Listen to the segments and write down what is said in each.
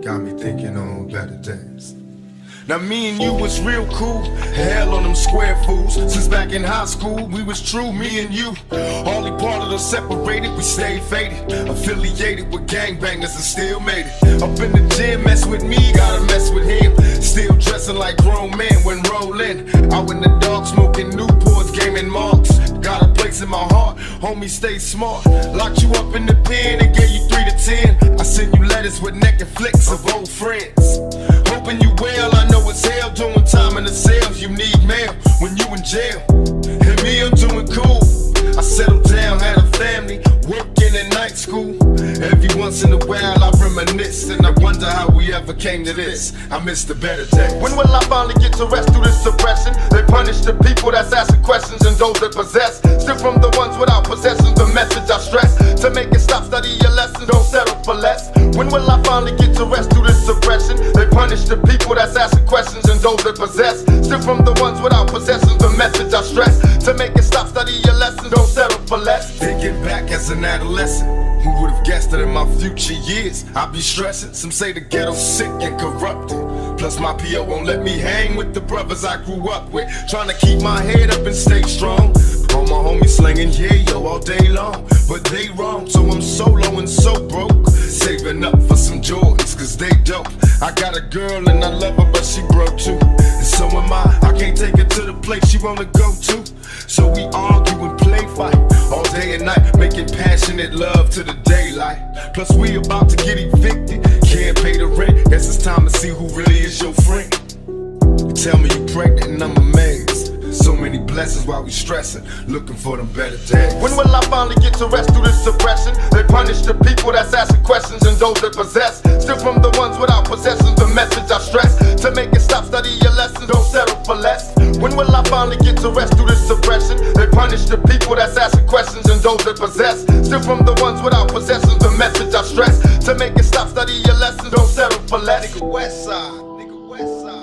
got me thinking on better days. Now me and you was real cool, hell on them square fools. Since back in high school, we was true, me and you. Only part of us separated, we stayed faded. Affiliated with gangbangers and still made it. Up in the gym, mess with me, gotta mess with him. Still dressing like grown men when rolling. Out in the dark, smoking Newports, gaming marks. Got a place in my heart, homie, stay smart. Locked you up in the pen and gave you 3 to 10. I send you letters with naked flicks of old friends. Hoping you well, I know it's hell doing time in the cells. You need mail when you in jail. And me, I'm doing cool. I settled down, had a family, working in night school. Every once in a while I reminisce, and I wonder how we ever came to this. I miss the better days. When will I finally get to rest through this suppression? They punish the people that's asking questions and those that possess. Still from the ones without possessions, the message I stress. To make it stop, study your lessons, don't settle for less. When will I finally get to rest through this suppression? They punish the people that's asking questions and those that possess. Still from the ones without possessions, the message I stress. To make it stop, study your lessons, don't settle for less. Thinking back as an adolescent, who would have guessed that in my future years I'd be stressing? Some say the ghetto's sick and corrupted. Plus my PO won't let me hang with the brothers I grew up with. Trying to keep my head up and stay strong. All my homies slinging yo all day long, but they wrong, so I'm solo and so broke. Saving up for some Jordans, cause they dope. I got a girl and I love her, but she broke too. And so am I can't take her to the place she wanna go to. So we argue and play fight all day and night, making passionate love to the daylight. Plus we about to get evicted, can't pay the rent. Guess it's time to see who really is your friend. You tell me you pregnant and I'm amazed. So many blessings while we stressing, looking for them better days. When will I finally get to rest through this suppression? They punish the people that's asking questions and those that possess. Still from the ones without possessions, the message I stress. To make it stop, study your lessons, don't settle for less. When will I finally get to rest through this suppression? They punish the people that's asking questions and those that possess. Still from the ones without possessions, the message I stress. To make it stop, study your lessons, don't settle for less. Nigga West Side, nigga West Side.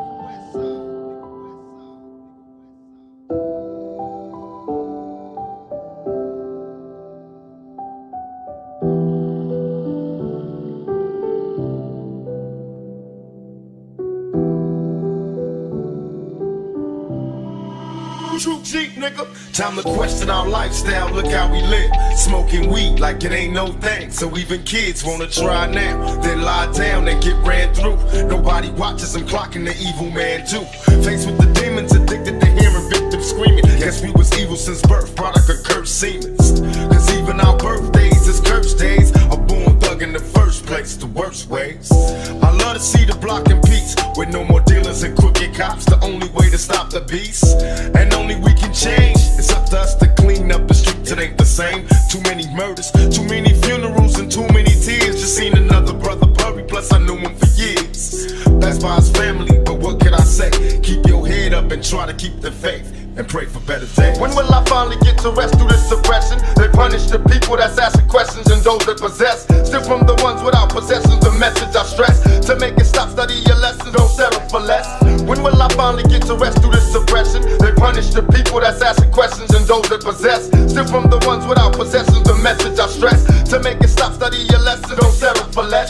True Jeep, nigga. Time to question our lifestyle, look how we live. Smoking weed like it ain't no thing. So even kids wanna try now, then lie down and get ran through. Nobody watches them clocking the evil man too. Faced with the demons, addicted to hearing victims screaming. Guess we was evil since birth, product of cursed Siemens. Cause even our birthdays is cursed days. A born thug in the first place, the worst ways. I love to see the block in peace, with no more dealers and crooked cops. The only way to stop the beast, and only we can change. It's up to us to clean up the streets, it ain't the same. Too many murders, too many funerals, and too many tears. Just seen another brother bury, plus I knew him for years. That's by his family, but what can I say? Keep your head up and try to keep the faith, and pray for better days. When will I finally get to rest through this suppression? They punish the people that's asking questions and those that possess. Still from the ones without possessions, the message I stress. To make it stop, study your lessons, don't settle for less. When will I finally get to rest through this suppression? They punish the people that's asking questions and those that possess. Still from the ones without possessions, the message I stress. To make it stop, study your lessons, don't settle for less.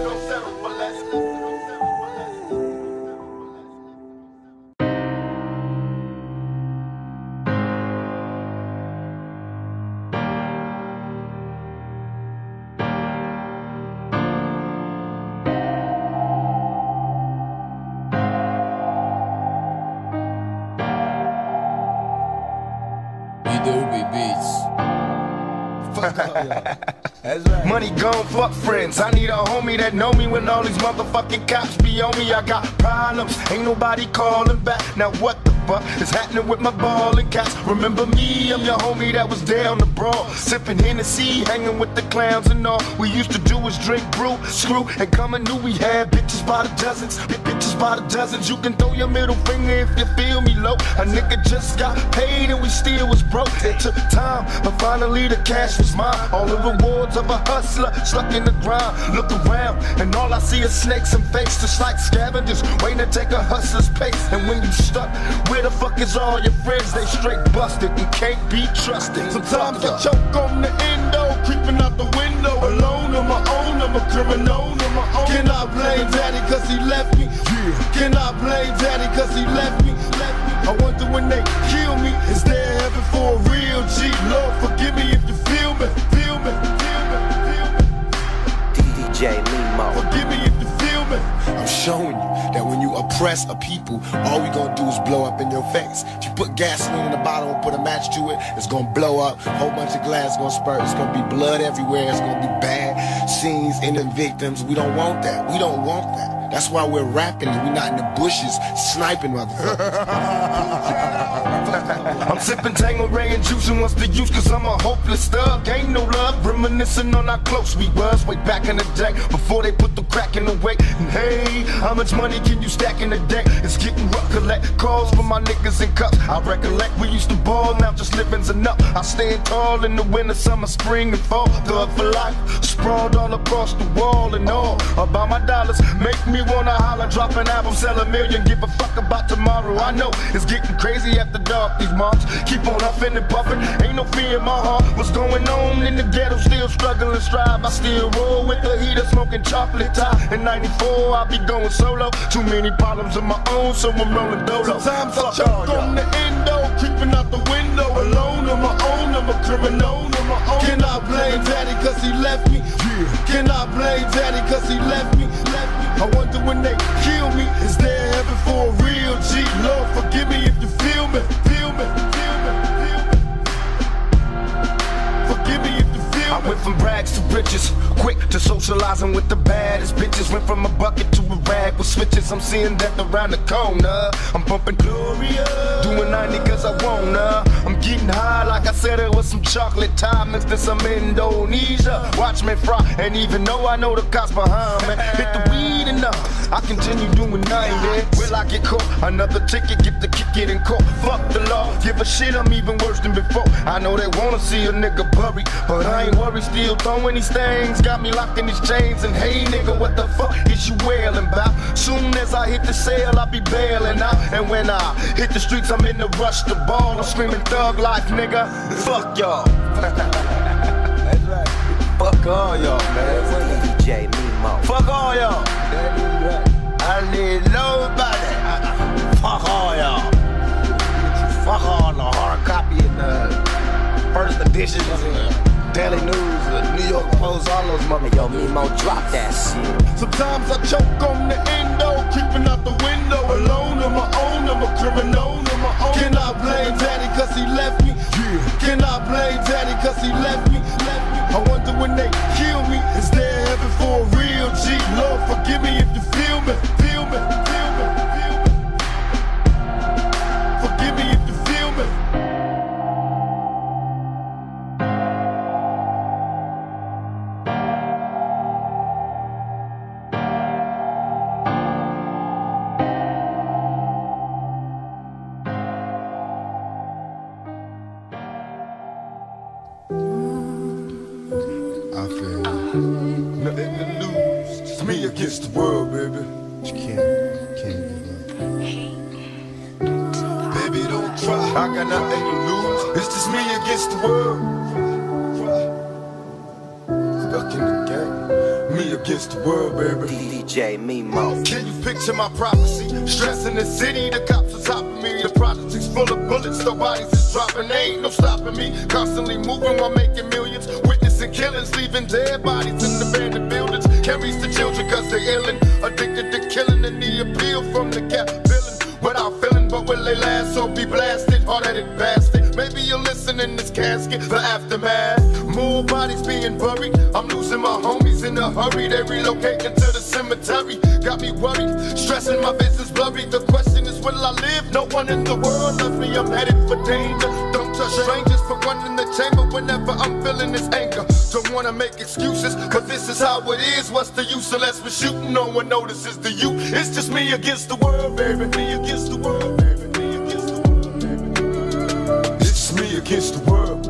Money gone, fuck friends. I need a homie that know me when all these motherfucking cops be on me. I got problems, ain't nobody calling back. Now what the fuck is happening with my ball and cats? Remember me, I'm your homie that was down the brawl, sipping Hennessy, hanging with the clowns and all. We used to do is drink brew, screw, and come and knew we had bitches by the dozens. Bitches by the dozens. You can throw your middle finger if you feel me low. A nigga just got paid and we still was broke. It took time, but finally the cash was mine. All the rewards of a hustler stuck in the grind. Look around and all I see is snakes and fakes, just like scavengers waiting to take a hustler's pace. And when you stuck, where the fuck is all your friends? They straight busted and can't be trusted. Sometimes I choke on the endo, creeping out the window, alone on my own. I'm I'm a criminal on my own. Can I blame daddy cause he left me? Yeah. Can I blame daddy cause he left me? I wonder when they kill me, is there heaven for a real G? Lord, forgive me if you feel me, feel me, feel me, feel me. DJ Nemo. Forgive me if you feel me. I'm showing you that when you oppress a people, all we gonna do is blow up in your face. If you put gasoline in the bottle and put a match to it, it's gonna blow up. A whole bunch of glass gonna spurt. It's gonna be blood everywhere. It's gonna be bad scenes in the victims. We don't want that. We don't want that. That's why we're rapping and we're not in the bushes sniping motherfuckers. I'm sipping Tanqueray and juicing, what's the use? Cause I'm a hopeless thug. Ain't no love, reminiscing on how close we was way back in the day, before they put the crack in the way. And hey, how much money can you stack in a day? It's getting rough, collect calls from my niggas in cups. I recollect we used to ball, now just living's enough. I stand tall in the winter, summer, spring and fall. Thug for life, sprawled all across the wall and all about my dollars. Make me wanna holler, drop an album, sell a million, give a fuck about tomorrow. I know it's getting crazy after dark, these moms keep on huffing and puffing. Ain't no fear in my heart, what's going on in the ghetto? Still struggling, strive, I still roll with the heater, smoking chocolate tie. In 94, I'll be going solo, too many problems of my own, so I'm rolling dolo. Sometimes I choke on the endo, creeping out the window, alone on my own, I'm a criminal on my own. Can I blame daddy cause he left me? Yeah. Can I blame daddy cause he left me? I wonder when they kill me, is there heaven for a real G? Lord, forgive me if you feel me, feel me, feel me, feel me. Forgive me if you feel me. I went from rags to riches, quick to socializing with the baddest bitches. Went from a bucket to a rag with switches. I'm seeing death around the corner. I'm bumping Gloria, doing 90 cause I wanna. I'm getting high like I said it was some chocolate tie mixed in some Indonesia. Watch me fry, and even though I know the cops behind me, hit the weed enough, I continue doing 90. Will I get caught? Another ticket, get the kick it in court. Fuck the law, give a shit, I'm even worse than before. I know they wanna see a nigga buried, but I ain't worried, still throwing these things. Got me locked in these chains, and hey nigga, what the fuck is you wailing about? Soon as I hit the sale, I'll be bailing out. And when I hit the streets, I'm in the rush to ball. I'm screaming thug life, nigga. Fuck y'all. That's right. Fuck all y'all, man. DJ Nemo. Fuck all y'all. I need nobody. Fuck all y'all. Fuck all the hard copy and the first editions and Daily News, the New York Post, all those motherfuckers. Yo, Nemo, drop that shit. Sometimes I choke on the endo, creeping out the window, alone on my own. I'm a criminal on my own. Can I blame daddy cause he left me? Yeah. Can I blame daddy cause he left me? I wonder when they kill me, is there heaven for a real G? Lord, forgive me if you feel me, feel me, feel me, feel me. Forgive me if you feel me. I feel nothing to lose. It's me against the world, baby. You can't give up. Baby, don't cry. I got nothing to lose. It's just me against the world. Stuck in the game. Me against the world, baby. DJ Nemo. Can you picture my prophecy? Stress in the city, the cops are topping me. The project's full of bullets, the bodies is dropping. Ain't no stopping me. Constantly moving while making millions. Witnessing killings, leaving dead bodies in abandoned buildings. Can't reach the children cause they're illin'. Addicted to killing and the appeal from the cap villain. Without feeling, but will they last? So be blasted, hard-headed bastard. Maybe you'll listen in this casket, the aftermath. More bodies being buried. I'm losing my homies in a hurry. They relocating to the cemetery. Got me worried, stressing, my vision's blurry. The question is, will I live? No one in the world loves me. I'm headed for danger. Don't trust strangers for one in the chamber whenever I'm feeling this anger. Don't wanna make excuses, but this is how it is. What's the use unless we're shooting? No one notices the you. It's just me against the world, baby. Me against the world, baby. Me against the world, baby. It's just me against the world.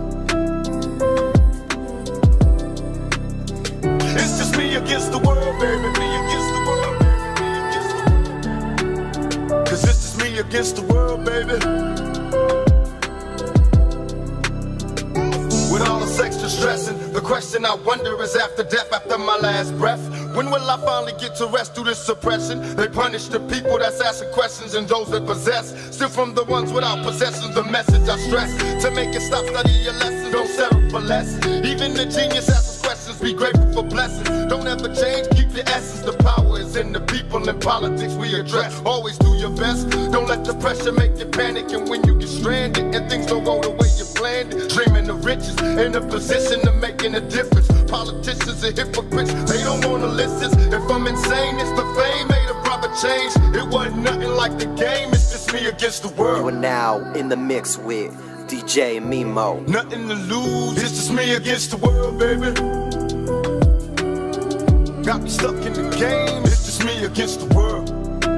It's just me against the world, baby. Me against the world, baby. Me against the world. Cause it's just me against the world, baby. With all the sex to stressing. The question I wonder is after death, after my last breath, when will I finally get to rest through this suppression? They punish the people that's asking questions and those that possess. Still from the ones without possessions, the message I stress. To make it stop, study your lessons, don't settle for less. Even the genius asks questions, be grateful for blessings. Don't ever change, keep your essence. The power is in the people and politics we address. Always do your best, don't let the pressure make you panic. And when you get stranded and things don't go the way you planned it, dreaming of riches, in a position of making a difference. Politicians are hypocrites, they don't wanna listen. If I'm insane, it's the fame made a proper change. It wasn't nothing like the game, it's just me against the world. You are now in the mix with DJ Mimo. Nothing to lose, it's just me against the world, baby. Got me stuck in the game, it's just me against the world.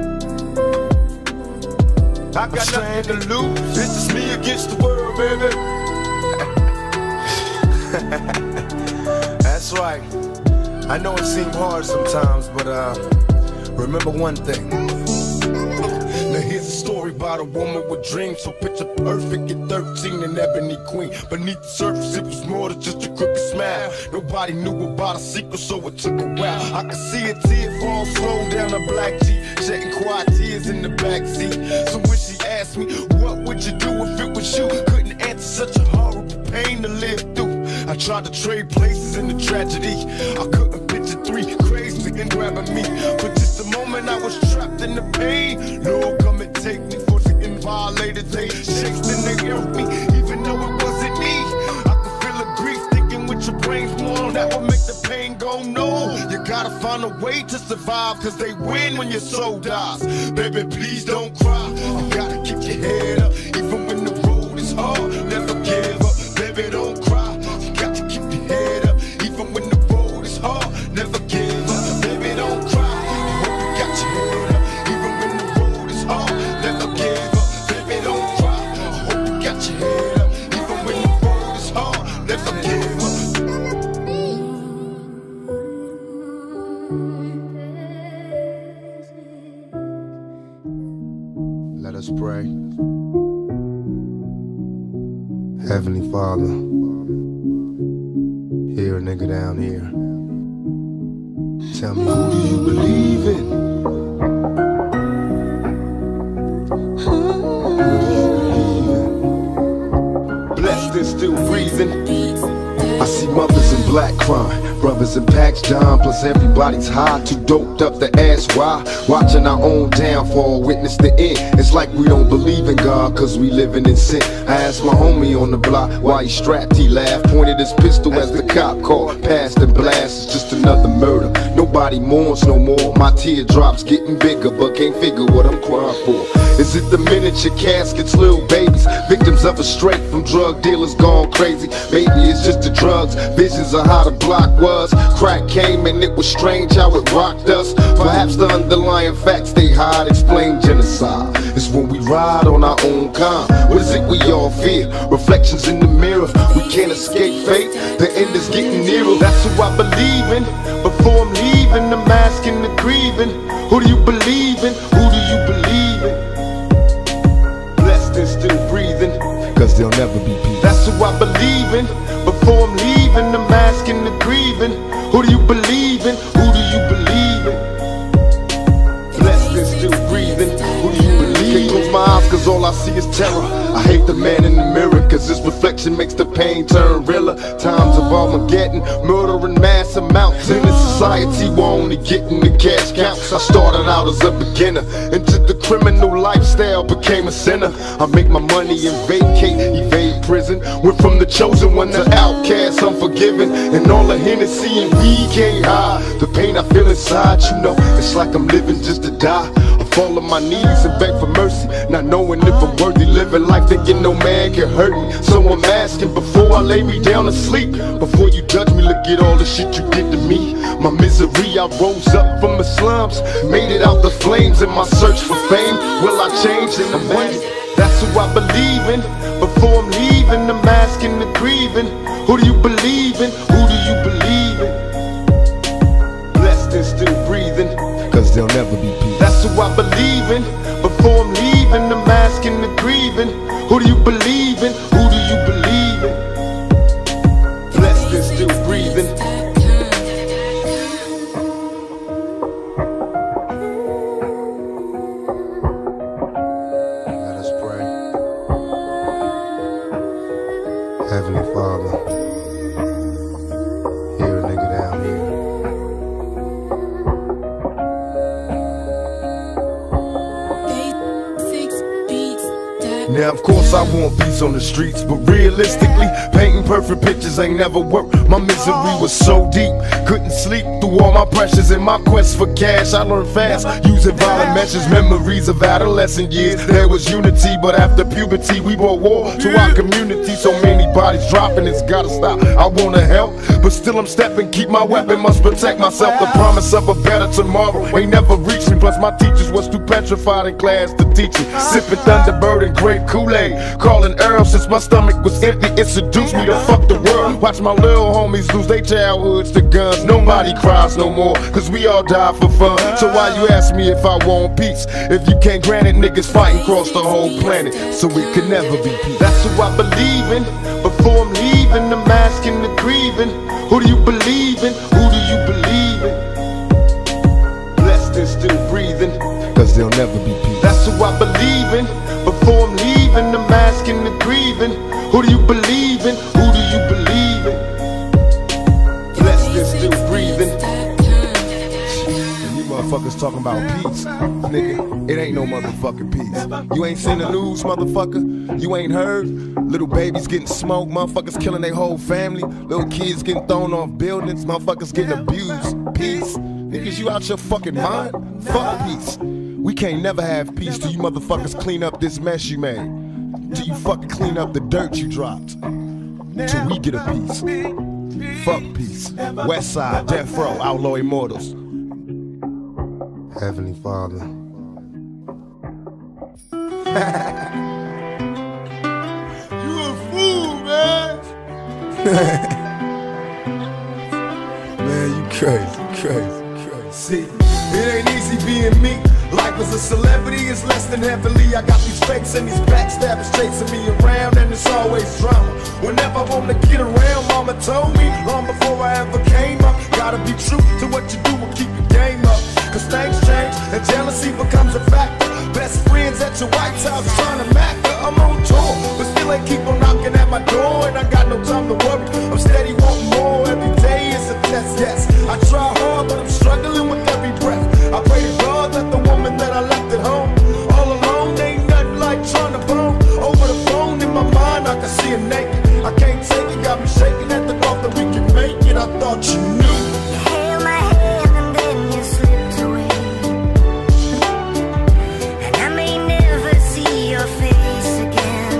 I got nothing to lose, it's just me against the world, baby. That's right. I know it seems hard sometimes, but remember one thing. Now here's a story about a woman with dreams. So picture perfect at 13, an ebony queen. Beneath the surface it was more than just a crooked smile. Nobody knew about a secret, so it took a while. I could see a tear fall slow down a black Jeep, shedding quiet tears in the backseat. So when she asked me, what would you do if it was you? Couldn't answer, such a horrible pain to live through. I tried to trade places in the tragedy. I couldn't picture three crazy men grabbing me. For just a moment I was trapped in the pain. Lord, come and take me for getting violated. They chased and they hurt me, even though it wasn't me. I could feel the grief thinking with your brains more. That would make the pain go no. You gotta find a way to survive, cause they win when your soul dies. Baby, please don't cry. You gotta keep your head up, even when the road is hard. Never give up, baby, don't cry. Let us pray. Heavenly Father, here a nigga down here. Tell me, who do you believe in? Blessed and still breathing. I see mothers in black crime, brothers in packs down, plus everybody's high, too doped up to ask why. Watching our own downfall, witness the end. It's like we don't believe in God, cause we living in sin. I asked my homie on the block why he strapped, he laughed, pointed his pistol as the cop called, passed and blast. It's just another murder, nobody mourns no more. My teardrops getting bigger, but can't figure what I'm crying for. Is it the miniature caskets, little babies, victims of a straight from drug dealers gone crazy? Maybe it's just the drugs, visions of how the block was. Crack came and it was strange how it rocked us. Perhaps the underlying facts they hide explain genocide. It's when we ride on our own kind. What is it we all fear? Reflections in the mirror, we can't escape fate. The end is getting nearer, that's who I believe in. Before I'm leaving, the mask and the grieving. Who do you believe in? Who do you believe in? Blessed and still breathing, cause there'll never be peace. That's who I believe in. Before I'm leaving, the mask and the grieving. Who do you believe in? Who do you believe in? Blessed and still breathing. Who do you believe in? Can't close my eyes cause all I see is terror. I hate the man in the mirror cause his reflection makes the pain turn realer. Times of Armageddon, murder in mass amounts. In a society we're only getting the cash counts. I started out as a beginner, into the criminal lifestyle, became a sinner. I make my money and vacate, evade prison. Went from the chosen one to outcast, unforgiven. And all the Hennessy and weed can't hide the pain I feel inside, you know. It's like I'm living just to die. I fall on my knees and beg for mercy, not knowing if I'm worthy living life, thinking no man can hurt me. So I'm asking before I lay me down to sleep, before you judge me, look at all the shit you did to me. My misery, I rose up from the slums, made it out the flames in my search for fame. Will I change in the morning? That's who I believe in. Before I'm leaving, the mask and the grieving. Who do you believe in? Who do you believe in? Blessed and still breathing, cause there'll never be peace. That's who I believe in. Before I'm leaving, the mask and the grieving. Who do you believe in? Who do you believe in? Blessed Now of course I want peace on the streets, but realistically, painting perfect pictures ain't never worked. My misery was so deep, couldn't sleep through all my pressures. In my quest for cash, I learned fast, using violent measures. Memories of adolescent years, there was unity, but after puberty we brought war to our community. So many bodies dropping, it's gotta stop. I wanna help, but still I'm stepping, keep my weapon, must protect myself. The promise of a better tomorrow ain't never reached me. Plus my teachers was too petrified in class to teach me. Sipping Thunderbird and grape Kool-Aid, calling Earl since my stomach was empty. It seduced me to fuck the world. Watch my little homies lose their childhoods to guns. Nobody cries no more, cause we all die for fun. So why you ask me if I want peace? If you can't grant it, niggas fighting across the whole planet, so it could never be peace. That's who I believe in. Before I'm leaving, the mask and the grieving. Who do you believe in? Who do you believe in? Blessed and still breathing, cause there'll never be peace. That's who I believe in. Before I'm leaving, the mask and the grieving. Who do you believe in? Who do you believe in? Blessed and still breathing. You motherfuckers talking about peace, nigga, it ain't no motherfucking peace. You ain't seen the news, motherfucker. You ain't heard. Little babies getting smoked, motherfuckers killing their whole family. Little kids getting thrown off buildings, motherfuckers getting abused. Peace? Niggas, you out your fucking mind? Fuck peace. We can't never have peace till you motherfuckers clean up this mess you made. Till you fucking clean up the dirt you dropped. Till we get a piece. Fuck peace. West Side, Death Row, Outlaw Immortals. Heavenly Father. You a fool, man. Man, you crazy. See, it ain't easy being me. Life as a celebrity is less than heavily. I got these fakes and these backstabbers chasing me around, and it's always drama. Whenever I wanna get around, mama told me long before I ever came up, gotta be true to what you do and keep your game up. Cause things change and jealousy becomes a factor. Best friends at your White House trying to mack her. I'm on tour, but still ain't keep on knocking at my door. And I got no time to worry, I'm steady wanting more. Every day is a test, yes. I try hard, but I'm struggling with every breath. I pray to God that the woman that I left at home all alone ain't nothing like trying to bone. Over the phone in my mind I can see her naked. I can't take it, got me shaking at the thought that we can make it. I thought you knew. You held my hand and then you slipped away, and I may never see your face again.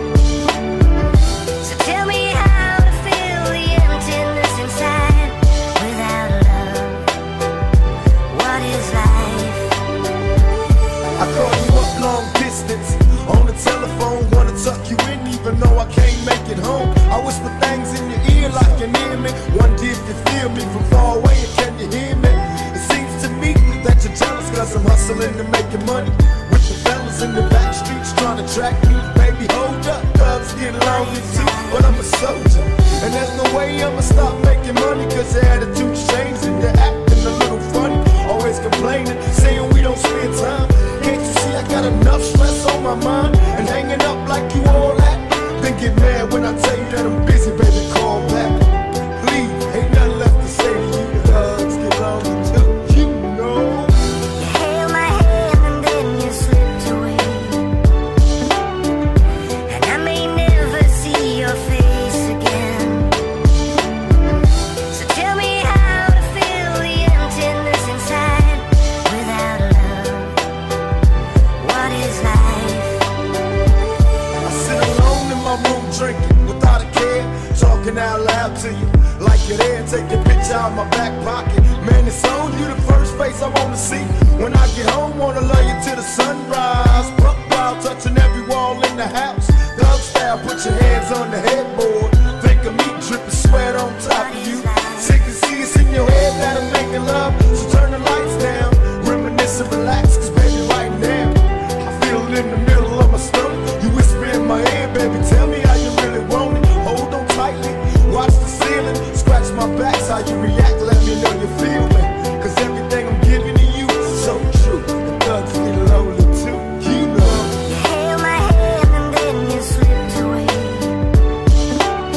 So tell me how to feel the emptiness inside without love. What is life? I call you up long distance on the telephone, wanna tuck you in even though I can't make it home. I whisper things in your ear like you near me. Wonder if you feel me from far away and can you hear me? It seems to me that you're jealous cause I'm hustling and making money with the fellas in the back streets trying to track me. Baby, hold up, thugs get lonely too, but I'm a soldier, and there's no way I'ma stop making money cause your attitude's changing. You're acting a little funny, always complaining, saying we don't spend time. Can't you see I got enough stress on my mind and hanging up like you all that? Then get mad when I tell you that I'm busy, baby, call back. Please, ain't nothing left to say to you. The hugs get lonely too, you know. You held my hand and then you slipped away, and I may never see your face again. So tell me how to feel the emptiness inside without love. What is life? I sit alone in my room drinking without a care, talking out loud to you like you're there. Take a picture out of my back pocket. Man, it's on you, the first face I wanna see. When I get home, wanna love you till the sunrise. Buck wild, touching every wall in the house. Thug style, put your hands on the headboard. Think of me dripping sweat on top of you. Sick to see it's in your head that I'm making love. So turn the lights down, reminisce and relax, cause baby right now I feel it in the middle of my stomach. You whisper in my ear, baby, tell me how you really want it. Hold on tightly, watch the ceiling, scratch my back's how you react, let me know you feel me. Cause everything I'm giving to you is so true. The thugs get lonely too, you know. You held my hand and then you slipped away,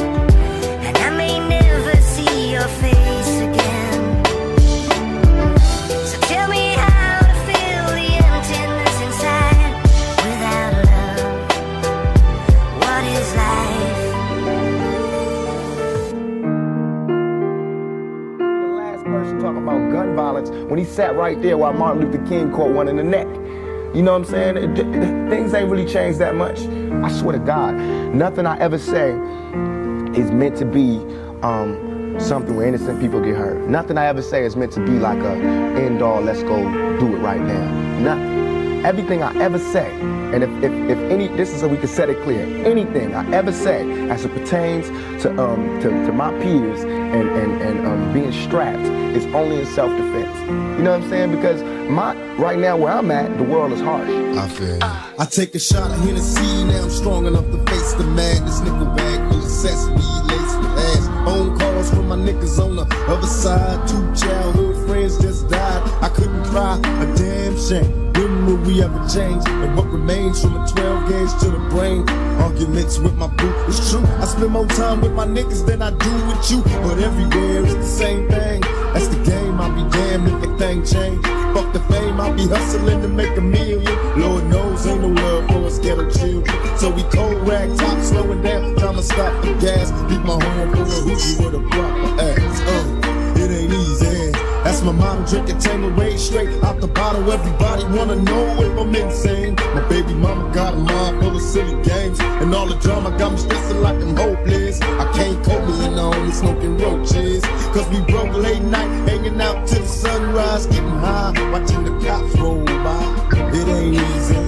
talking about gun violence when he sat right there while Martin Luther King caught one in the neck. You know what I'm saying? Things ain't really changed that much. I swear to God, nothing I ever say is meant to be something where innocent people get hurt. Nothing I ever say is meant to be like a end all, let's go do it right now. Nothing. Everything I ever say, and if any, this is so we can set it clear, anything I ever say as it pertains to my peers and being strapped is only in self-defense. You know what I'm saying? Because right now where I'm at, the world is harsh. I feel you. I take a shot of Hennessy, now I'm strong enough to face the madness. Nickel bag full of sesame, laced with ass. Phone calls from my niggas on the other side. 2 childhood friends just died. I couldn't cry a damn shame. When will we ever change? And what remains from a 12 gauge to the brain? Arguments with my boo, it's true. I spend more time with my niggas than I do with you. But everywhere it's the same thing. That's the game, I'll be damned if the thing change. Fuck the fame, I'll be hustling to make a million. Lord knows ain't no love for us ghetto children. So we cold rag top, slowing down, time to stop the gas. Leave my home for a hoochie with a proper ass. It ain't easy. That's my mom drinking Tanqueray straight out the bottle. Everybody wanna know if I'm insane. My baby mama got a mind full of silly games, and all the drama got me stressing like I'm hopeless. I can't cope me and only smoking roaches, cause we broke late night, hanging out till the sunrise, getting high, watching the cops roll by. It ain't easy.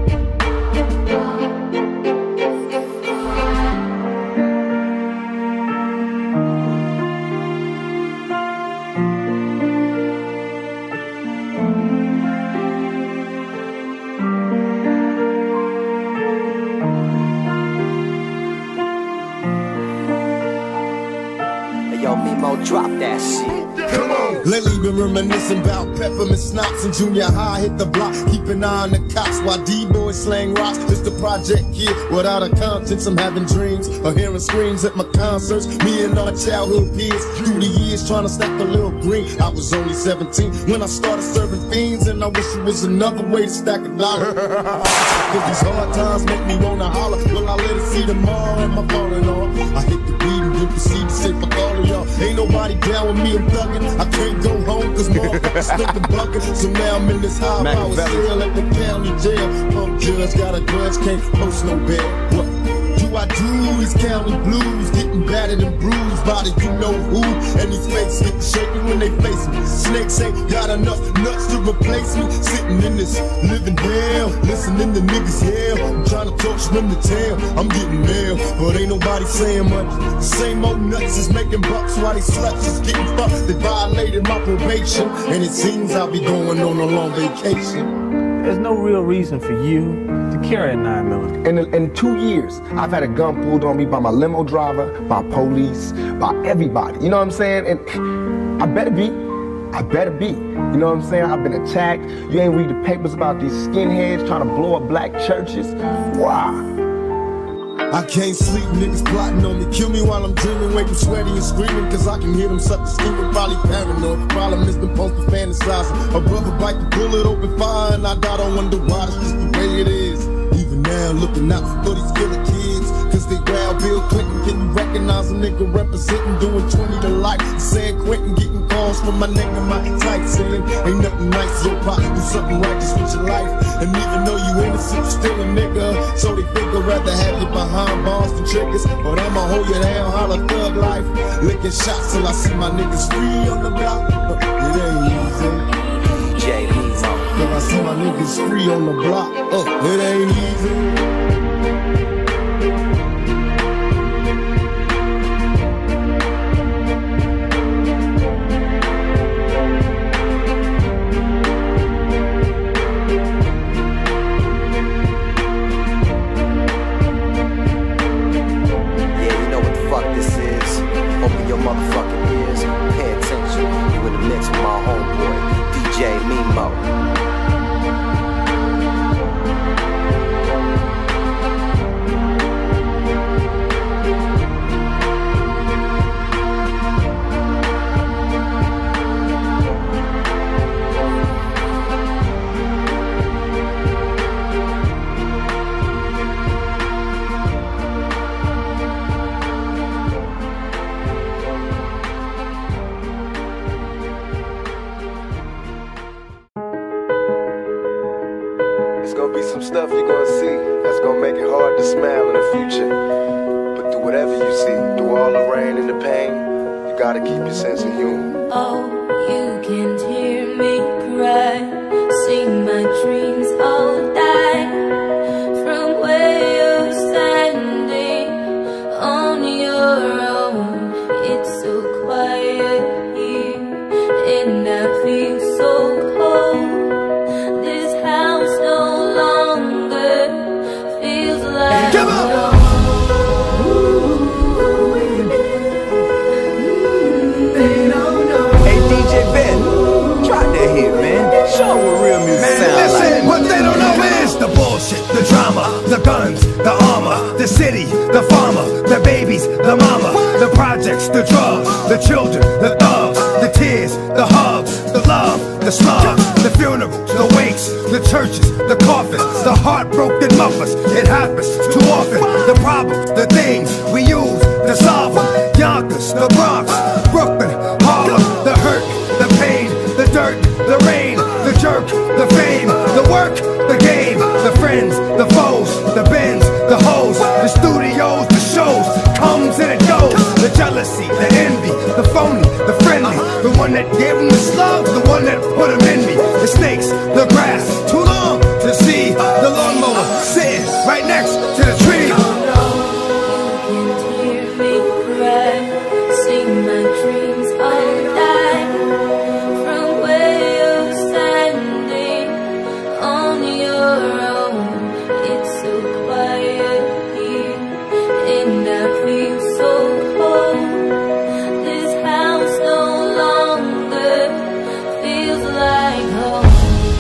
Yo, Mimo, drop that shit. Come on. Lately been reminiscing about peppermint snaps in junior high. Hit the block, keep an eye on the cops while D-boys slang rocks. It's the project kid without a conscience. I'm having dreams of hearing screams at my concerts. Me and our childhood peers through the years trying to stack a little green. I was only 17 when I started serving fiends, and I wish it was another way to stack a dollar. Cause these hard times make me wanna holler. Will I let it see tomorrow? Am I falling off? I hit the beat and then proceed to say fuck all of y'all. Ain't nobody down with me, I'm thugging. I can't go home cause motherfuckers stuck the bucket. So now I'm in this high power cell at the county jail. Punk judge got a grudge, can't post no bail. What do I do? These county blues getting battered and bruised by the you know who. And these fakes get shaking when they face me. Snakes ain't got enough nuts to replace me. Sitting in this living hell, listening to niggas yell. I'm trying to torch them to tell I'm getting mail, but ain't nobody saying much. The same old nuts is making bucks while they sluts is getting fucked. They violated my probation, and it seems I'll be going on a long vacation. There's no real reason for you to carry a 9mm. In 2 years, I've had a gun pulled on me by my limo driver, by police, by everybody. You know what I'm saying? And I better be. You know what I'm saying? I've been attacked. You ain't read the papers about these skinheads trying to blow up black churches. Wow. I can't sleep, niggas plotting on me. Kill me while I'm dreaming, wake up sweaty and screaming, cause I can hear them suckers scheming, probably paranoid. Problem is them punks be fantasizing. A brother bite the bullet, open fire, and I don't wonder why, that's just the way it is. Even now, looking out for these killer kids, cause they grab Bill Clinton. Can you recognize a nigga representing, doing 20 to life? San Quentin getting calls from my nigga, my tight saying, ain't nothing nice, yo pop, do something righteous with your life. And even though you innocent, you still a nigga. So they figure rather have you behind bars than triggers. But I'ma hold you down, holla thug life. Licking shots till I see my niggas free on the block. It ain't easy. DJ Mimo. Till I see my niggas free on the block. It ain't easy. Motherfucking ears, pay attention. You in the mix with my homeboy, DJ Mimo. some stuff you're gonna see that's gonna make it hard to smile in the future. But through whatever you see, through all the rain and the pain, you gotta keep your sense of humor. Oh, you can't hear me cry, see my dreams all die. From where you're standing on your own, it's so quiet here, and I feel so cold. This house no longer feels like home. Show what real music sound Listen, like. what they don't know is the bullshit, the drama, the guns, the armor, the city, the farmer, the babies, the mama, the projects, the drugs, the children, the thugs, the tears, the hugs, the love, the slug, the funerals, the wakes, the churches, the coffins, the heartbroken mothers. It happens too often. The problems, the things we use to solve them. Yonkers, the Bronx, Brooklyn, Harlem, the hurt, the pain, the dirt, the rain, the jerk, the fame, the work, the game, the friends, the foes, the bins, the hoes, the studios, the shows, comes and it goes. The jealousy, the envy, the phony, the friendly, the one that gave him the slug, the one that put him in me. The snakes, the grass, too long to see. The lawnmower sitting right next to the tree. You can't hear me cry, see my dreams all die. From where you're standing on your own, it's so quiet here, and I feel so cold. This house no longer feels like home.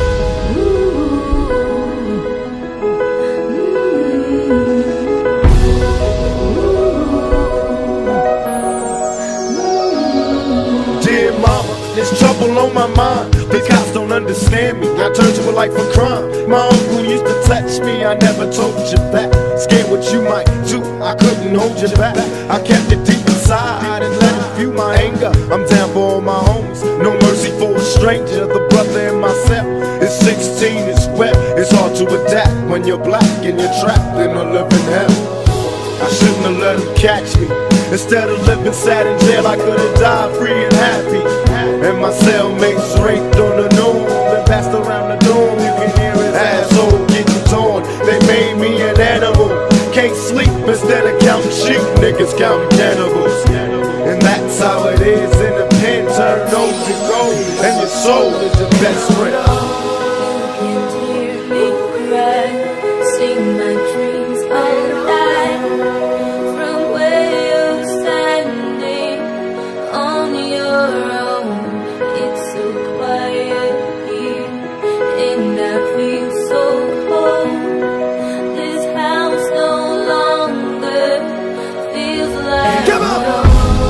Dear mama, there's trouble on my mind. These cops don't understand me. I turned to a life of crime. My uncle used to touch me. I never told you that. Scared what you might do. I couldn't hold you back. I kept it deep inside and let it fuel my anger. I'm down for all my homies. No mercy for a stranger. The brother in myself is 16. It's wet. It's hard to adapt when you're black and you're trapped in a living hell. I shouldn't have let him catch me. Instead of living sad in jail, I could have died free and happy. And my cellmates raped on the norm and passed around the dorm. You can hear his asshole getting torn. They made me an animal. Can't sleep instead of counting sheep. Niggas counting cannibals. And that's how it is in the pen. Turn over to gold, and your soul is your best friend. You can't hear me cry, see my dreams all die. From where you're standing on your own, it's so quiet here, and I feel so cold. This house no longer feels like home.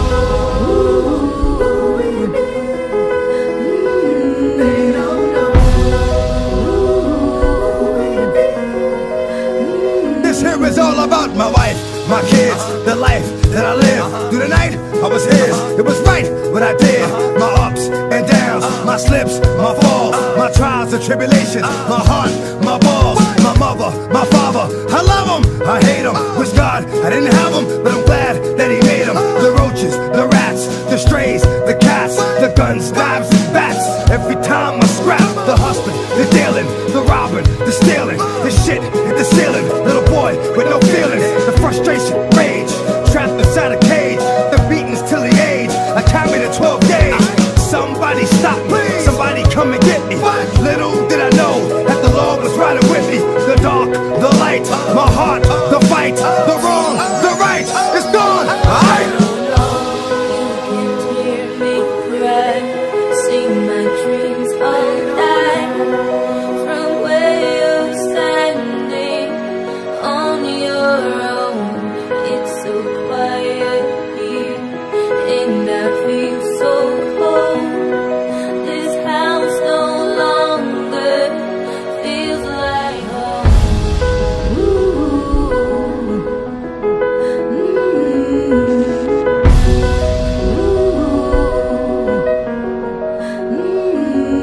This here is all about my wife, my kids, the life that I live. Through the night, I was his. It was right what I did. My ups and downs, my slips, my falls, my trials and tribulations, my heart, my balls, my mother, my father. I love them, I hate them. Wish God I didn't have them, but I'm glad that He made them. The roaches, the rats, the strays, the cats, the guns, knives, and bats. Every time I scrap, the hustling, the dealing, the robbing, the stealing, the shit hit the ceiling. Little boy with no feelings, the frustration, rage, trapped inside a cage. The beatings till the age, I carried a 12 gauge. Somebody stop me, somebody come and get me. Little did I know that the Lord was riding with me. The dark, the light, my heart, the fight, the wrong, the right, it's gone. Alright. You can't hear me cry, see my dreams all die. From where you're standing on your own, it's so quiet here, and I feel so cold. This house no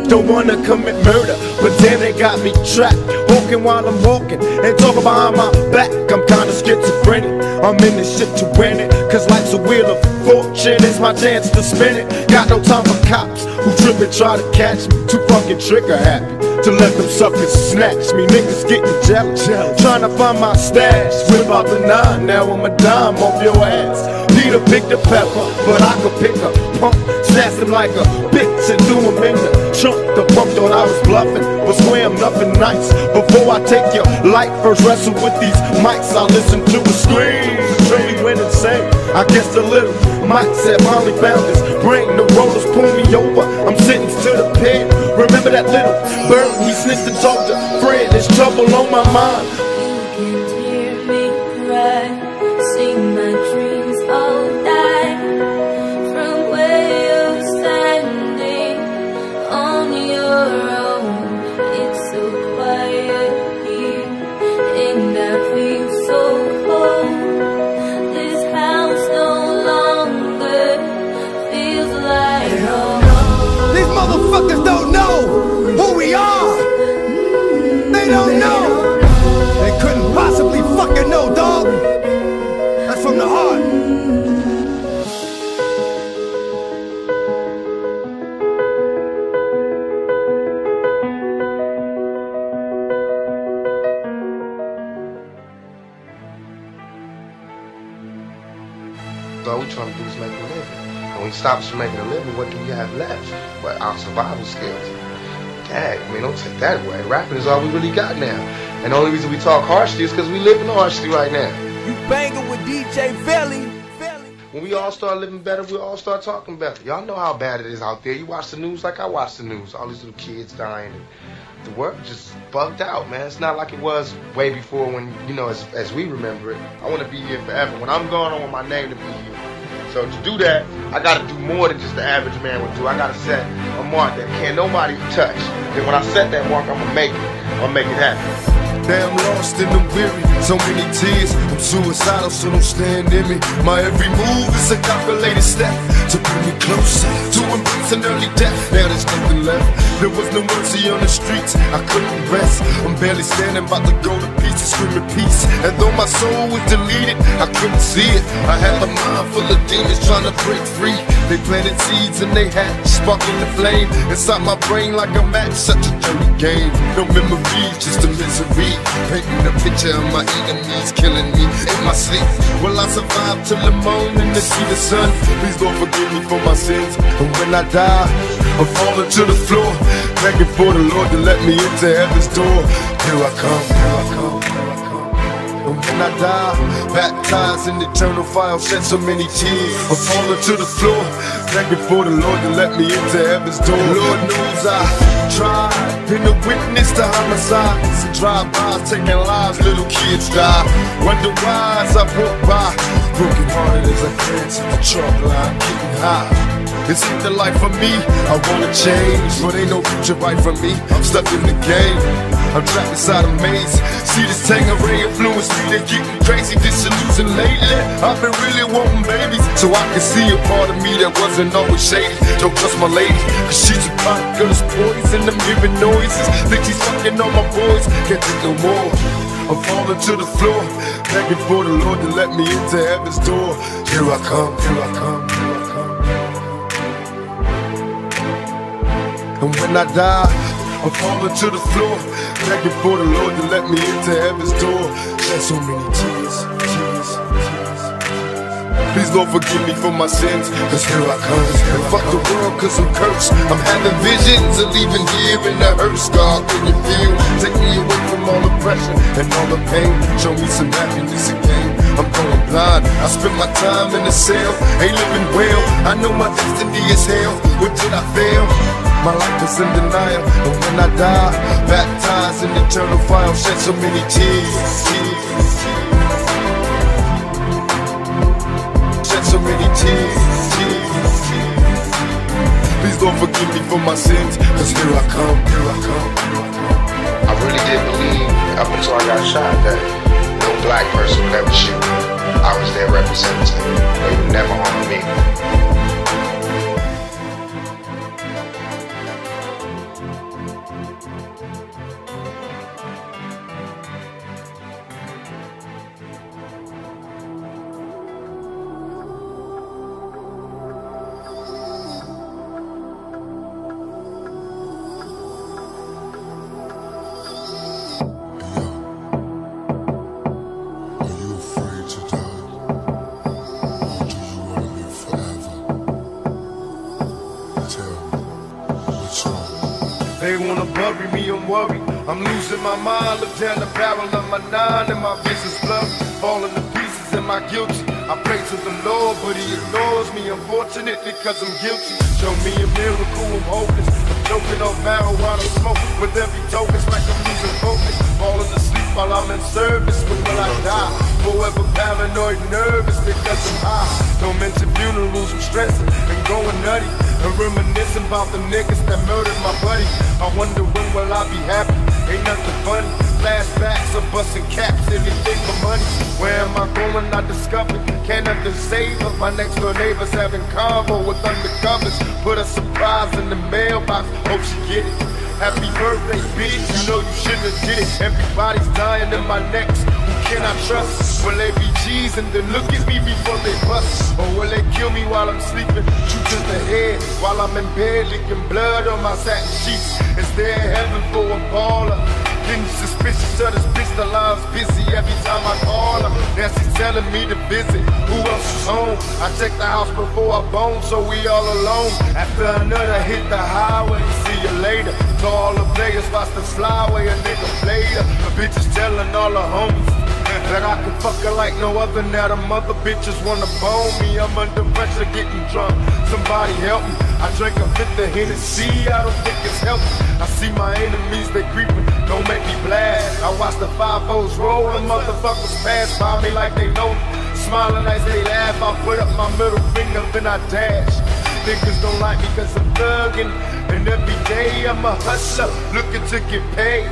don't wanna commit murder, but damn, they got me trapped. Walking while I'm walking and talking behind my back. I'm kinda schizophrenic. I'm in this shit to win it, cause life's a wheel of fortune. It's my chance to spin it. Got no time for cops who trip and try to catch me. Too fucking trigger happy to let them suckers snatch me. Niggas getting jealous, trying to find my stash. Whip out the 9, now I'm a dime off your ass. Peter picked the pepper, but I could pick a pump. Snatched him like a bitch and threw him in the trunk. The pump thought I was bluffing, but swear I'm nothing nice. Before I take your life, first wrestle with these mics. I listen to a scream, really went insane. I guess the little Mike said finally found his brain. The rollers pull me over, I'm sentenced to the pen. Remember that little bird, he snitched and told a friend. There's trouble on my mind. You can hear me cry, see my dreams all die. From where you're standing on your own, it's so quiet here, and I feel so cold. This house no longer feels like home. These motherfuckers don't know who we are. They don't know. They couldn't possibly fucking know, dog. That's from the heart. All we trying to do is make a living. And when we stop us from making a living, what do we have left? But our survival skills. Dang, I mean, don't take that away. Rapping is all we really got now. And the only reason we talk harshly is because we living harshly right now. You banging with DJ Velly. When we all start living better, we all start talking better. Y'all know how bad it is out there. You watch the news like I watch the news. All these little kids dying. And the world just bugged out, man. It's not like it was way before when, you know, as we remember it. I want to be here forever. When I'm gone, I want my name to be here. So to do that, I got to do more than just the average man would do. I got to set a mark that can't nobody touch. Then when I set that mark, I'm going to make it. I'm going to make it happen. Damn lost in the weary, so many tears. I'm suicidal, so don't stand in me. My every move is a calculated step to bring me closer to embracing early death. Now there's nothing left. There was no mercy on the streets. I couldn't rest. I'm barely standing, about to go to pieces, screaming peace. And though my soul was deleted, I couldn't see it. I had a mind full of demons trying to break free. They planted seeds and they had sparking the flame inside my brain like a match. Such a dirty game. No memories, just a misery. Painting a picture of my enemies killing me in my sleep. Will I survive till the morning to see the sun? Please Lord forgive me for my sins. And when I die, I'm falling to the floor, begging for the Lord to let me into heaven's door. Here I come, here I come, here I come. And when I die, baptized in eternal fire, shed so many tears. I'm falling to the floor, begging for the Lord to let me into heaven's door. Lord knows I tried, been a witness to homicides and drive-bys, taking lives, little kids die. Wonder why as I walk by, broken hearted as I glance at the chalk line, getting high. This ain't the life for me, I wanna change, but ain't no future right for me. I'm stuck in the game, I'm trapped inside a maze. See this Tangeray influence me, they getting crazy, disillusioned lately. I've been really wanting babies, so I can see a part of me that wasn't always shady. Don't trust my lady, cause she's a pot, girl is poison. I'm hearing noises, think she's fucking on my boys, can't take no more. I'm falling to the floor, begging for the Lord to let me into heaven's door. Here I come, here I come, here I come. And when I die, I'm falling to the floor, begging for the Lord to let me into heaven's door. Shed so many tears, tears, tears. Please Lord forgive me for my sins, cause here I come. And fuck the world cause I'm cursed. I'm having visions of leaving here in the hearse. God, can you feel? Take me away from all the pressure and all the pain. Show me some happiness again. I'm going blind, I spend my time in the cell, ain't living well. I know my destiny is hell, what did I fail? My life is in denial, and when I die, baptized in eternal fire, shed so many tears. Shed so many tears. Please Lord forgive me for my sins, cause here I come, here I come, here I come. I really did believe, up until I got shot, that no black person would ever shoot. I was their representative. They would never harm me. They wanna bury me, I'm worried. I'm losing my mind, look down the barrel of my 9 and my vision's blurry. Falling to pieces, am I guilty? I pray to the Lord, but he ignores me, unfortunately, cause I'm guilty. Show me a miracle, I'm hopeless. I'm choking off marijuana smoke. With every token, it's like I'm losing focus. Falling asleep while I'm in service, but will I die? Forever paranoid, nervous because I'm high. Don't mention funerals, I'm stressing and going nutty. And reminiscing about the niggas that murdered my buddy. I wonder when will I be happy? Ain't nothing funny. Flashbacks of busting caps, anything for money. Where am I going? I discovered. Can't nothing save up. My next door neighbors having convo with undercovers. Put a surprise in the mailbox. Hope she get it. Happy birthday, bitch. You know you shouldn't have did it. Everybody's dying in my necks. Who can I trust? Will they be G's and then look at me before they bust? Or will they kill me while I'm sleeping? Shoot to the head while I'm in bed, leaking blood on my satin sheets. Is there heaven for a baller? Getting suspicious of this bitch, the line's busy every time I call her. Now she's telling me to visit. Who else is home? I check the house before I bone, so we all alone. After another hit the highway, see you later. To all the players, watch the flyway, a nigga played her. The bitch is telling all the homies that I can fuck her like no other. Now the mother bitches wanna bone me. I'm under pressure getting drunk. Somebody help me. I drink a fifth of Hennessy, I don't think it's healthy. I see my enemies, they creeping, don't make me blast. I watch the 5-0s roll, the motherfuckers pass by me like they know me. Smiling as they laugh, I put up my middle finger, then I dash. Niggas don't like me cause I'm thugging, and every day I'm a hustler, looking to get paid.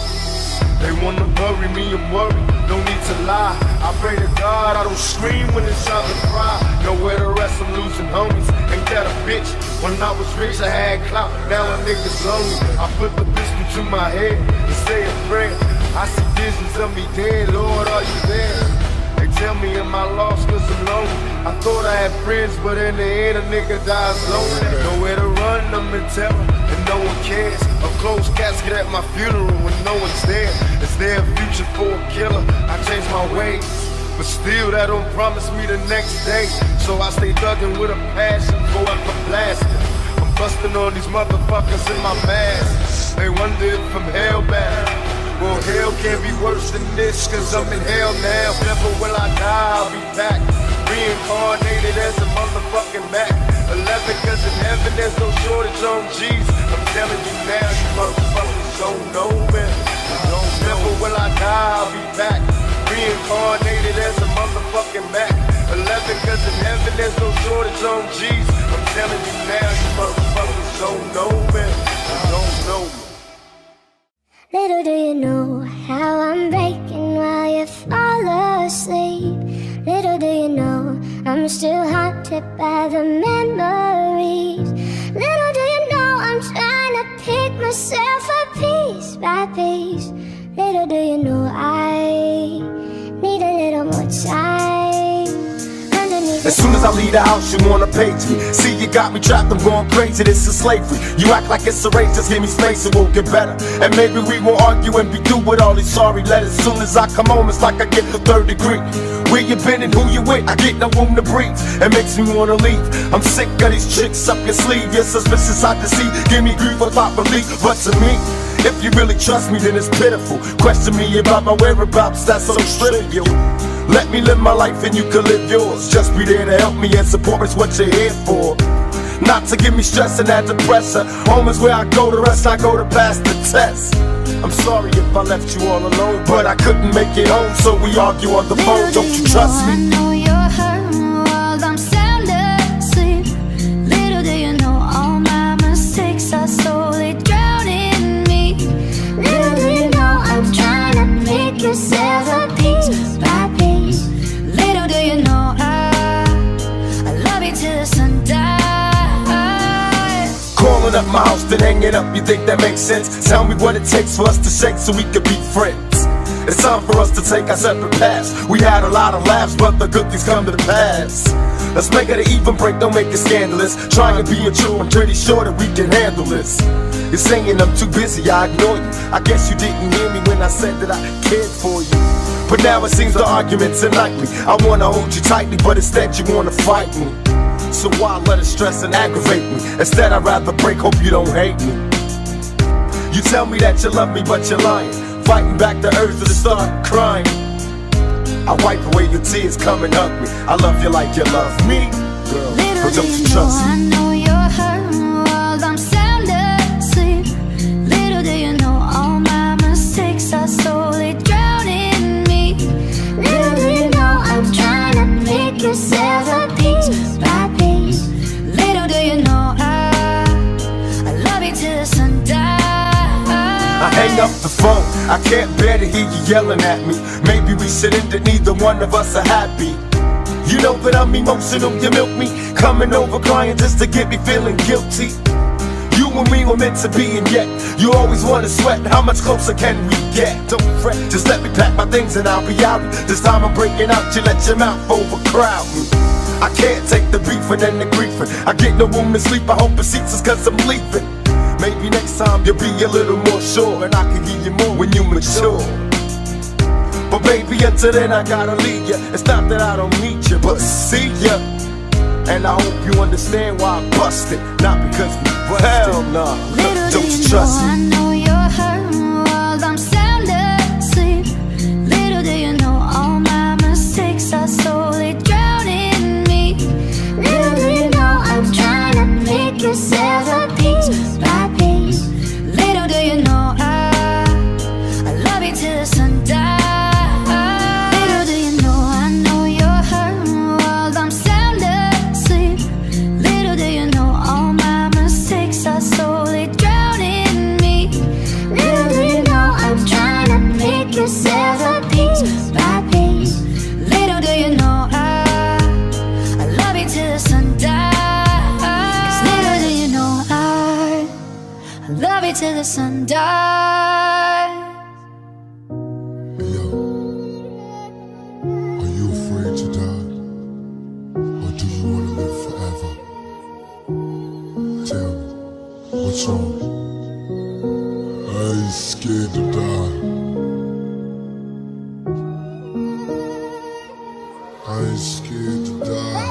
They wanna bury me, I'm worried, no need to lie. I pray to God I don't scream when it's time to cry. Nowhere to rest, I'm losing homies. Ain't that a bitch? When I was rich I had clout, now a nigga's lonely. I put the pistol to my head and say a prayer. I see visions of me dead, Lord, are you there? They tell me am I lost cause I'm lonely. I thought I had friends, but in the end a nigga dies lonely. Nowhere to run, I'm in terror, and no one cares. A closed casket at my funeral when no one's there. Is there a future for a killer? I changed my ways, but still that don't promise me the next day. So I stay thugging with a passion, forever blasting. I'm busting on these motherfuckers in my mask. They wonder if I'm hellbound. Well, hell can't be worse than this, cause I'm in hell now. Never will I die, I'll be back. Reincarnated as a motherfucking Mac. 11, cause in heaven there's no shortage on G's. I'm telling you now, you motherfuckers don't know me. Never will I die, I'll be back. Reincarnated as a motherfucking Mac. 11, cause in heaven there's no shortage on G's. I'm telling you now, you motherfuckers don't know me. Don't know me. Little do you know how I'm breaking while you fall asleep. Little do you know I'm still haunted by the memories. Little do you know I'm trying to pick myself up piece by piece. Little do you know I need a little more time. As soon as I leave the house, you wanna page me. See, you got me trapped, I'm going crazy, this is slavery. You act like it's a race, just give me space, it will get better. And maybe we won't argue and be through with all these sorry letters. As soon as I come home, it's like I get the 3rd degree. Where you been and who you with, I get no room to breathe. It makes me wanna leave. I'm sick of these tricks up your sleeve. You're suspicious, I deceive. Give me grief without belief, but to me, if you really trust me, then it's pitiful. Question me about my whereabouts, that's so trivial. Let me live my life and you can live yours. Just be there to help me and support is what you're here for. Not to give me stress and add to pressure. Home is where I go to rest, I go to pass the test. I'm sorry if I left you all alone, but I couldn't make it home, so we argue on the phone. Don't you trust me? I know you're hurting while I'm sound asleep. Little do you know all my mistakes are slowly drowning me. Little do you know I'm trying to make yourself a piece by piece. Little do you know I love you till the sun dies. Calling up my house, then hanging up, you think that makes sense? Tell me what it takes for us to shake so we could be friends. It's time for us to take our separate paths. We had a lot of laughs, but the good things come to the pass. Let's make it an even break, don't make it scandalous. Trying to be true, I'm pretty sure that we can handle this. You're saying I'm too busy, I ignore you. I guess you didn't hear me when I said that I cared for you. But now it seems the argument's unlikely. I wanna hold you tightly, but instead you wanna fight me. So why let it stress and aggravate me? Instead I'd rather break, hope you don't hate me. You tell me that you love me, but you're lying. Fighting back the urge to start crying. I wipe away your tears, come and hug me. I love you like you love me, girl. But don't you trust me? I know you're hurting while I'm sound asleep. Little do you know all my mistakes are slowly drowning me. Little do you know I'm trying to make yourself a piece by piece. Little do you know I love you till the sun dies. I hang up the phone, I can't bear to hear you yelling at me. Maybe we should end it, neither one of us are happy. You know that I'm emotional, you milk me, coming over crying just to get me feeling guilty. You and me were meant to be, and yet you always wanna sweat. How much closer can we get? Don't fret, just let me pack my things and I'll be out. This time I'm breaking out, you let your mouth overcrowd me. I can't take the beefing and the griefing. I get no room to sleep, I hope it seats us cause I'm leaving. Maybe next time you'll be a little more sure, and I can give you more when you mature. But baby, until then I gotta leave ya. It's not that I don't need you, but see ya. And I hope you understand why I busted, not because we busted. Hell nah, don't you trust me? I know you're hurting while I'm sound asleep. Little do you know all my mistakes are slowly drowning me. Little do you know I'm trying to make yourself a piece by piece. Little do you know I love you till the sun dies. Little do you know I know you're hurting while I'm sound asleep. Little do you know all my mistakes are slowly drowning me. Little do you know I'm trying to make yourself a piece by piece. Little do you know I love you till the sun dies. 'Cause little do you know I love you till the sun dies. Yo, are you afraid to die? Or do you want to live forever? Tell me, what's wrong? I ain't scared to die. I ain't scared to die.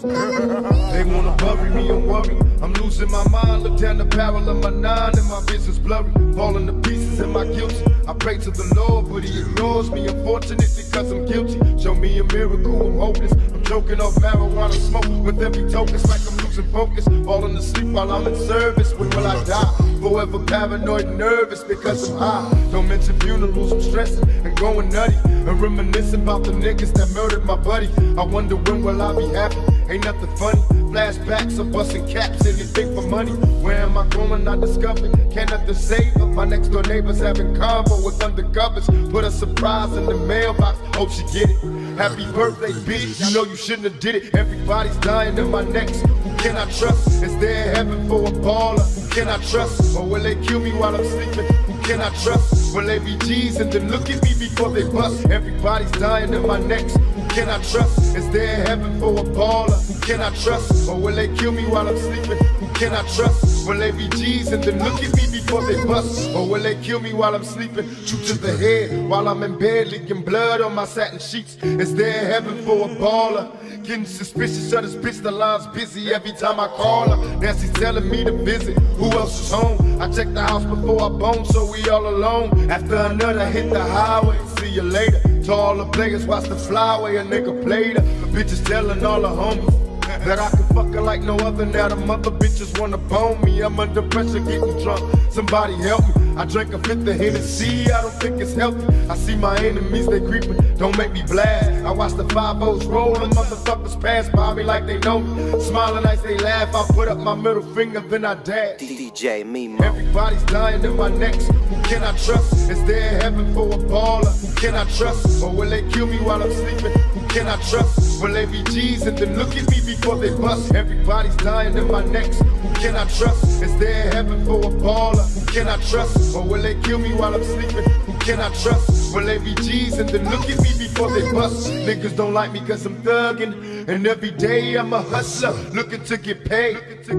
They wanna bury me and worry. I'm losing my mind, look down the barrel of my 9 and my vision's blurry. Falling to pieces, am I guilty? I pray to the Lord, but he ignores me. Unfortunately, cause I'm guilty. Show me a miracle, I'm hopeless. I'm choking off marijuana smoke with every token. It's like I'm losing focus. Falling asleep while I'm in service. When will I die? Forever paranoid and nervous because I'm high. Don't mention funerals, I'm stressing and going nutty. And reminiscing about the niggas that murdered my buddy. I wonder when will I be happy? Ain't nothing funny. Flashbacks of busting caps, anything for money. Where am I going? I discovered. Can't nothing save her. My next door neighbors having convo with undercovers. Put a surprise in the mailbox. Hope she get it. Happy birthday, bitch. You know you shouldn't have did it. Everybody's dying in my necks. Who can I trust? Is there heaven for a baller? Who can I trust? Or will they kill me while I'm sleeping? Who can I trust? Will they be G's and then look at me before they bust? Everybody's dying in my necks. Who can I trust? Is there heaven for a baller? Who can I trust? Or will they kill me while I'm sleeping? Who can I trust? Will they be G's and then look at me before they bust? Or will they kill me while I'm sleeping? Shoot to the head while I'm in bed, leaking blood on my satin sheets. Is there heaven for a baller? Getting suspicious of this bitch, the line's busy every time I call her. Now she's telling me to visit. Who else is home? I checked the house before I bone, so we all alone. After another hit the highway, see you later. To all the players, watch the flyway, a nigga played her. The bitch is telling all the homies that I can fuck her like no other. Now the mother bitches wanna bone me. I'm under pressure getting drunk, somebody help me. I drank a fifth of Hennessy, I don't think it's healthy. I see my enemies, they creeping, don't make me blast. I watch the 5-0s roll, and motherfuckers pass by me like they know me. Smiling as they laugh, I put up my middle finger, then I dash. DJ Mimo. Everybody's dying in my necks. Who can I trust? Is there heaven for a baller? Who can I trust? Or will they kill me while I'm sleeping? Who can I trust? Will they be G's and then look at me before they bust? Everybody's dying in my necks. Who can I trust? Is there heaven for a baller? Who can I trust? Or will they kill me while I'm sleeping? Who can I trust? Will they be G's and then look at me before they bust? Niggas don't like me cause I'm thuggin', and every day I'm a hustler, looking to get paid.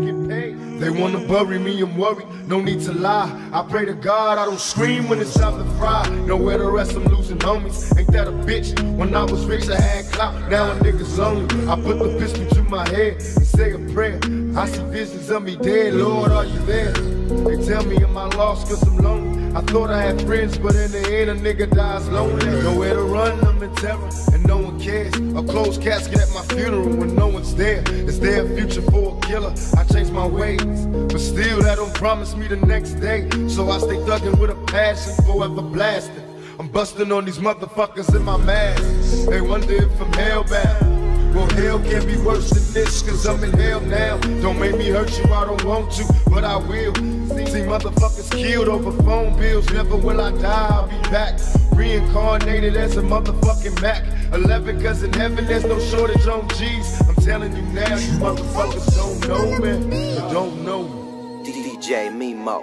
They wanna bury me and worry, no need to lie. I pray to God I don't scream when it's time to fry. Nowhere to rest, I'm losing homies. Ain't that a bitch? When I was rich I had clout, now a nigga's lonely. I put the pistol to my head and say a prayer. I see visions of me dead, Lord, are you there? They tell me am I lost cause I'm lonely. I thought I had friends, but in the end a nigga dies lonely. Nowhere to run, I'm in terror, and no one cares. A closed casket at my funeral when no one's there. Is there a future for a killer? I changed my ways, but still that don't promise me the next day. So I stay thugging with a passion, forever blasting. I'm busting on these motherfuckers in my mask. They wonder if I'm hellbound. Well, hell can't be worse than this, cause I'm in hell now. Don't make me hurt you, I don't want to, but I will. See motherfuckers killed over phone bills. Never will I die, I'll be back. Reincarnated as a motherfucking Mac 11, cause in heaven there's no shortage on G's. I'm telling you now, you motherfuckers don't know me. You don't know me. DJ Mimo.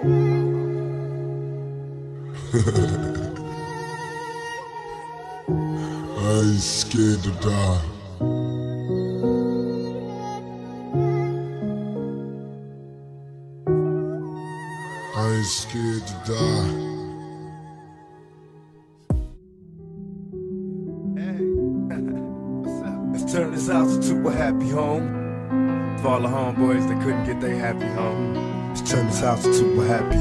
I ain't scared to die. I ain't scared to die. Hey, what's up? Let's turn this house into a happy home. For all the homeboys that couldn't get their happy home. Let's turn this house into a happy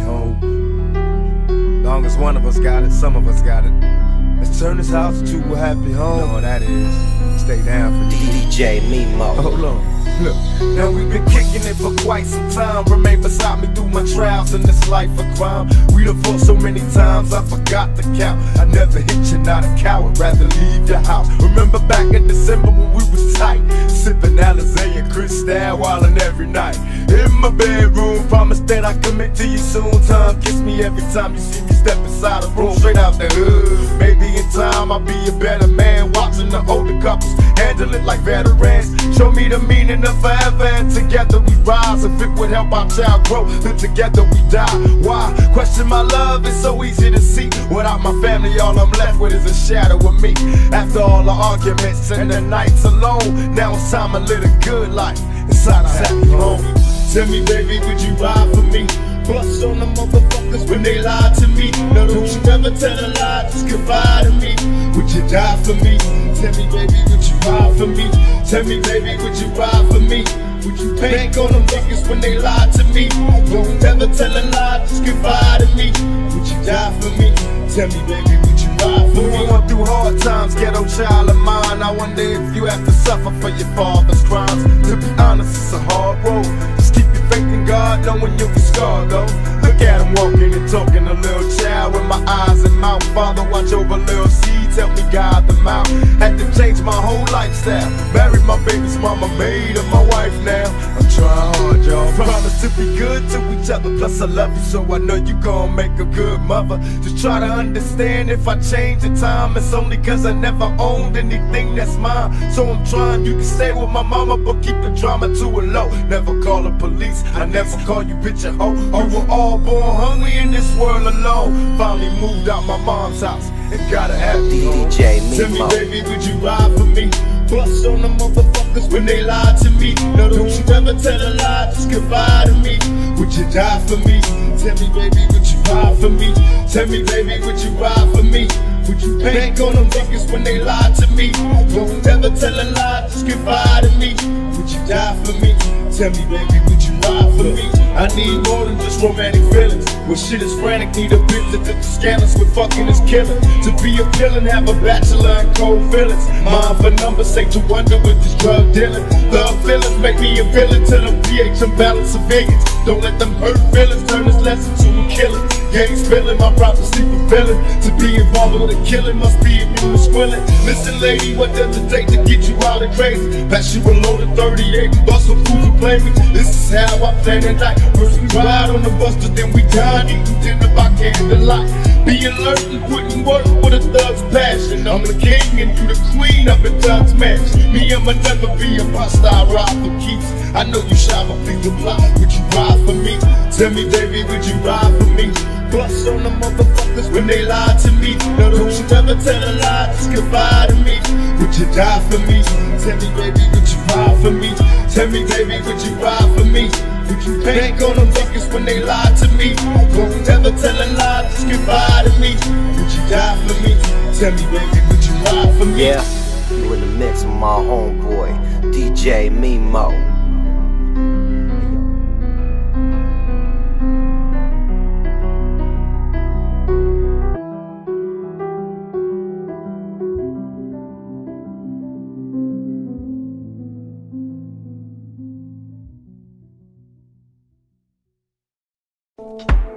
home. Long as one of us got it, some of us got it. Let's turn this house into a happy home. No, that is. Stay down for DJ Mimo. Hold on. Look, now we've been kicking it for quite some time. Remain beside me through my trials in this life of crime. We done fought so many times, I forgot the count. I never hit you, not a coward, rather leave the house. Remember back in December when we was tight, sipping Alizé and Cristal, wildin' every night. In my bedroom, promise that I commit to you soon. Time, kiss me every time you see me step inside the room. Straight out the hood, maybe in time I'll be a better man. Watching the older couples handle it like veterans. Show me the meaning of forever, and together we rise. If it would help our child grow, then together we die. Why? Question my love, it's so easy to see. Without my family, all I'm left with is a shadow of me. After all the arguments and the nights alone, now it's time to live a good life inside a happy home. Tell me, baby, would you ride for me? Bust on the motherfuckers when they lie to me. No, don't you ever tell a lie, just confide in me. Would you die for me? Tell me, baby, would you ride for me? Tell me, baby, would you ride for me? Would you bank on them niggas when they lie to me? Don't ever tell a lie, just confide in me. Would you die for me? Tell me, baby, would you ride for me? Going through hard times, ghetto child of mine. I wonder if you have to suffer for your father's crimes. To be honest, it's a hard road. Just keep your faith in God, knowing you'll be scarred though. Look at him walking and talking, a little child with my eyes and mouth. Father, watch over little seeds, help me guide them out. Had to change my whole lifestyle. Married my baby's mama, made her my wife now. I'm trying hard, y'all. Promise to be good to each other. Plus I love you, so I know you gon' make a good mother. Just try to understand if I change the time, it's only cause I never owned anything that's mine. So I'm trying, you can stay with my mama, but keep the drama to a low. Never call the police, I never call you bitch a hoe. We were all born hungry in this world alone. Finally moved out my mom's house and got a happy home. DJ Mimo. Tell me, baby, would you ride for me? Bust on the motherfuckers when they lie to me. No, don't you ever tell a lie, just confide in me. Would you die for me? Tell me, baby, would you ride for me? Tell me, baby, would you ride for me? Would you bank on them niggas when they lie to me? Don't ever tell a lie, just confide in me. Would you die for me? Tell me, baby, would you ride for me? I need more than just romantic feelings. When shit is frantic, need a bitch that the scandals with fucking is killing. To be a villain, have a bachelor and cold feelings. Mind for numbers, say to wonder with this drug dealing. The feelings make me a villain to the pH imbalance civilians. Don't let them hurt feelings turn this lesson to a killing. Gang spilling, my prophecy fulfilling. To be involved with a killing must be immune to squilling. Listen, lady, what does it take to get you out of crazy? Pass you a load of 38 and bust some fools and play me. This is how I plan at night. First we ride on the busters, then we dine, eating dinner by candlelight. Be alert and putting work with a thug's passion. I'm the king and you the queen of a thug's match. Me, I'ma never be a buster, I ride for keeps. I know you shy, but please apply. Would you ride for me? Tell me, baby, would you ride for me? Bust on the motherfuckers when they lie to me. No, don't you ever tell a lie, just confide in me. Would you die for me? Tell me, baby, would you ride for me? Tell me, baby, would you ride for me? Would you bank on them niggas when they lie to me? Don't ever tell a lie, just confide in me. Would you die for me? Tell me, baby, would you ride for me? Yeah, you in the mix with my homeboy, DJ Mimo. Thank you.